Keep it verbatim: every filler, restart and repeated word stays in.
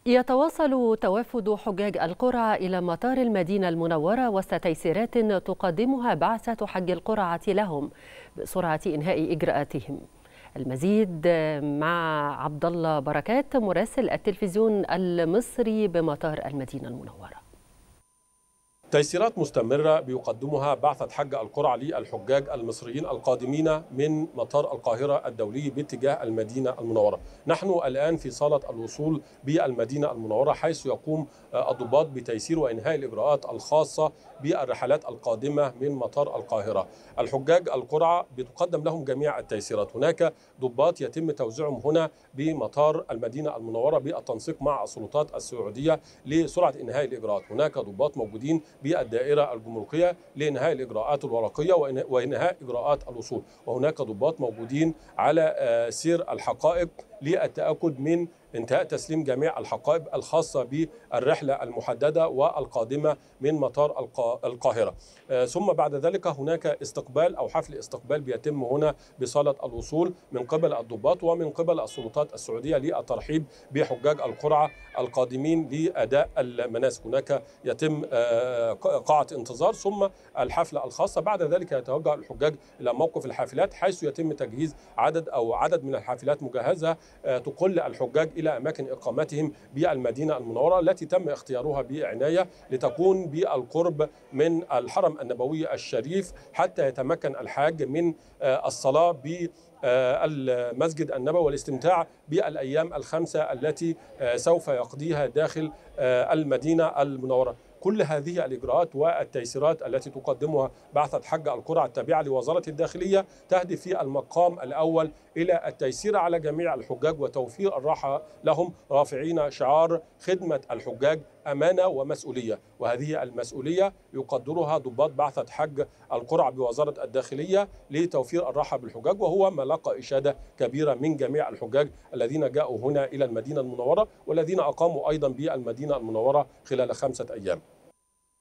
يتواصل توافد حجاج القرعة إلى مطار المدينة المنورة وسط تيسيرات تقدمها بعثة حج القرعة لهم بسرعة إنهاء إجراءاتهم. المزيد مع عبد الله بركات مراسل التلفزيون المصري بمطار المدينة المنورة. تيسيرات مستمرة بيقدمها بعثة حج القرعة للحجاج المصريين القادمين من مطار القاهرة الدولي باتجاه المدينة المنورة. نحن الآن في صالة الوصول بالمدينة المنورة، حيث يقوم الضباط بتيسير وإنهاء الإجراءات الخاصة بالرحلات القادمة من مطار القاهرة. الحجاج القرعة بتقدم لهم جميع التيسيرات. هناك ضباط يتم توزيعهم هنا بمطار المدينة المنورة بالتنسيق مع السلطات السعودية لسرعة إنهاء الإجراءات. هناك ضباط موجودين بالدائرة الجمركية لإنهاء الإجراءات الورقية وإنهاء إجراءات الوصول، وهناك ضباط موجودين على سير الحقائب للتأكد من انتهاء تسليم جميع الحقائب الخاصة بالرحلة المحددة والقادمة من مطار القاهرة. ثم بعد ذلك هناك استقبال أو حفل استقبال بيتم هنا بصالة الوصول من قبل الضباط ومن قبل السلطات السعودية للترحيب بحجاج القرعة القادمين لأداء المناسك. هناك يتم قاعة انتظار ثم الحفلة الخاصة. بعد ذلك يتوجه الحجاج إلى موقف الحافلات، حيث يتم تجهيز عدد أو عدد من الحافلات مجهزة تقل الحجاج إلى أماكن إقامتهم بالمدينة المنورة، التي تم اختيارها بعناية لتكون بالقرب من الحرم النبوي الشريف، حتى يتمكن الحاج من الصلاة ب المسجد النبوي والاستمتاع بالأيام الخمسة التي سوف يقضيها داخل المدينة المنورة. كل هذه الإجراءات والتيسيرات التي تقدمها بعثة حج القرعة التابعة لوزارة الداخلية تهدف في المقام الأول إلى التيسير على جميع الحجاج وتوفير الراحة لهم، رافعين شعار خدمة الحجاج أمانة ومسؤولية، وهذه المسؤولية يقدرها ضباط بعثة حج القرعة بوزارة الداخلية لتوفير الراحة بالحجاج، وهو ما لقى إشادة كبيرة من جميع الحجاج الذين جاءوا هنا إلى المدينة المنورة والذين أقاموا أيضا بالمدينة المنورة خلال خمسة أيام.